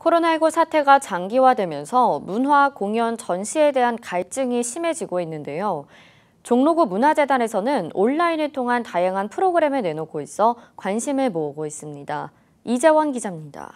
코로나19 사태가 장기화되면서 문화, 공연, 전시에 대한 갈증이 심해지고 있는데요. 종로구 문화재단에서는 온라인을 통한 다양한 프로그램을 내놓고 있어 관심을 모으고 있습니다. 이재원 기자입니다.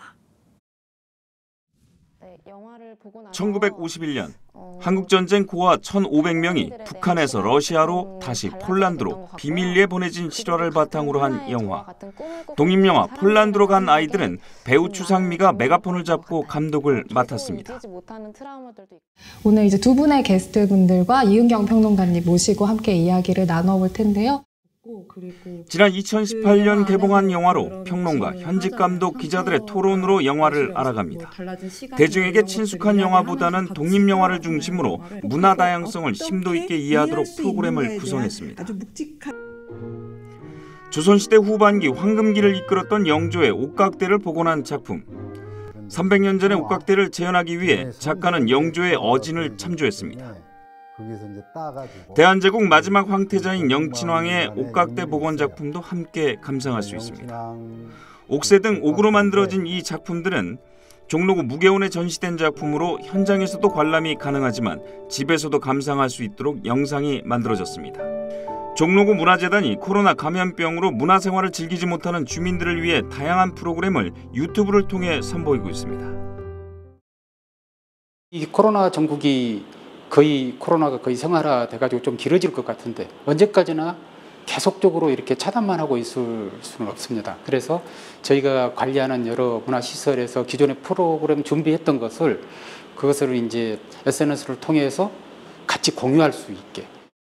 1951년 한국전쟁 고아 1,500명이 북한에서 러시아로 다시 폴란드로 비밀리에 보내진 실화를 바탕으로 한 영화. 독립영화 폴란드로 간 아이들은 배우 추상미가 메가폰을 잡고 감독을 맡았습니다. 오늘 이제 두 분의 게스트분들과 이은경 평론가님 모시고 함께 이야기를 나눠볼 텐데요. 지난 2018년 개봉한 영화로 평론가, 현직 감독, 기자들의 토론으로 영화를 알아갑니다. 대중에게 친숙한 영화보다는 독립영화를 중심으로 문화 다양성을 심도 있게 이해하도록 프로그램을 구성했습니다. 조선시대 후반기 황금기를 이끌었던 영조의 옥각대를 복원한 작품. 300년 전의 옥각대를 재현하기 위해 작가는 영조의 어진을 참조했습니다. 대한제국 마지막 황태자인 영친왕의 옥각대 복원 작품도 함께 감상할 수 있습니다. 옥새 등 옥으로 만들어진 이 작품들은 종로구 무개원에 전시된 작품으로 현장에서도 관람이 가능하지만 집에서도 감상할 수 있도록 영상이 만들어졌습니다. 종로구 문화재단이 코로나 감염병으로 문화생활을 즐기지 못하는 주민들을 위해 다양한 프로그램을 유튜브를 통해 선보이고 있습니다. 이 코로나 전국이 코로나가 거의 생활화돼가지고 좀 길어질 것 같은데 언제까지나 계속적으로 이렇게 차단만 하고 있을 수는 없습니다. 그래서 저희가 관리하는 여러 문화시설에서 기존의 프로그램 준비했던 그것을 이제 SNS를 통해서 같이 공유할 수 있게.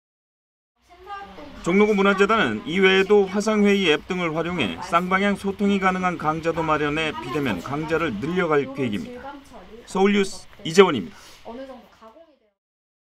종로구 문화재단은 이외에도 화상회의 앱 등을 활용해 쌍방향 소통이 가능한 강좌도 마련해 비대면 강좌를 늘려갈 계획입니다. 서울뉴스 이재원입니다.